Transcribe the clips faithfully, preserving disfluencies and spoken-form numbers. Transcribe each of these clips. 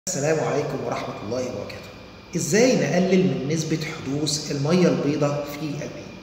السلام عليكم ورحمة الله وبركاته. إزاي نقلل من نسبة حدوث المية البيضاء في العين؟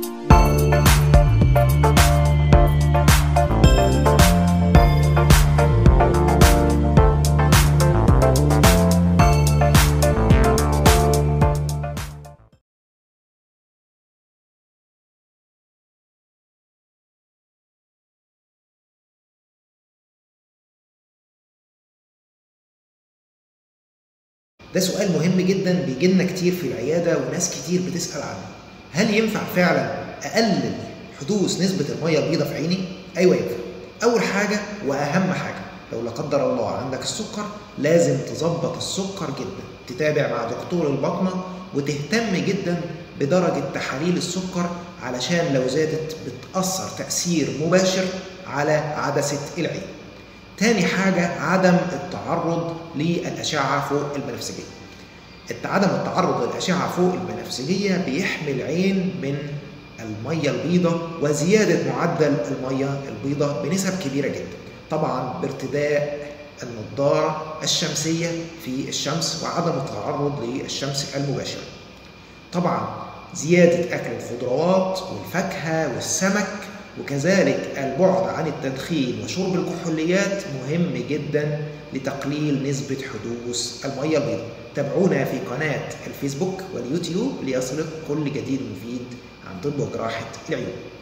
ده سؤال مهم جدا بيجيلنا كتير في العيادة وناس كتير بتسأل عنه. هل ينفع فعلا أقلل حدوث نسبة المية البيضاء في عيني؟ أيوه ينفع. أول حاجة وأهم حاجة، لو لا قدر الله عندك السكر لازم تظبط السكر جدا، تتابع مع دكتور الباطنة وتهتم جدا بدرجة تحاليل السكر علشان لو زادت بتأثر تأثير مباشر على عدسة العين. تاني حاجة عدم التعرض للأشعة فوق البنفسجية. عدم التعرض للأشعة فوق البنفسجية بيحمي العين من المية البيضاء وزيادة معدل المية البيضاء بنسب كبيرة جدا، طبعا بارتداء النضارة الشمسية في الشمس وعدم التعرض للشمس المباشرة. طبعا زيادة أكل الخضروات والفاكهة والسمك، وكذلك البعد عن التدخين وشرب الكحوليات مهم جدا لتقليل نسبة حدوث المية البيضاء. تابعونا في قناة الفيسبوك واليوتيوب ليصلك كل جديد مفيد عن طب وجراحة العيون.